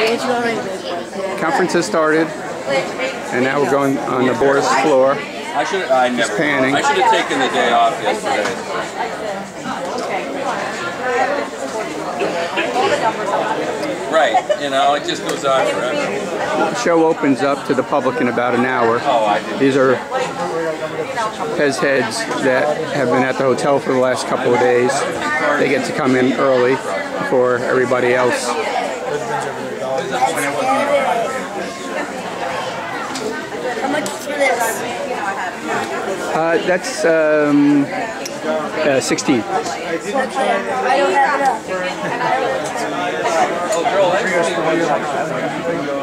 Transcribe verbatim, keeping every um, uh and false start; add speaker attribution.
Speaker 1: Conference has started, and now we're going on the board's floor.
Speaker 2: I should. I never.
Speaker 1: Panning.
Speaker 2: I should have taken the day off yesterday. Right. You know, it just goes on forever.
Speaker 1: The show opens up to the public in about an hour.
Speaker 2: Oh, I did.
Speaker 1: These are P E Z heads that have been at the hotel for the last couple of days. They get to come in early before everybody else.
Speaker 3: How much for this?
Speaker 1: Uh, that's um, uh, sixteen.
Speaker 3: I don't have enough.
Speaker 2: Oh, girl, that's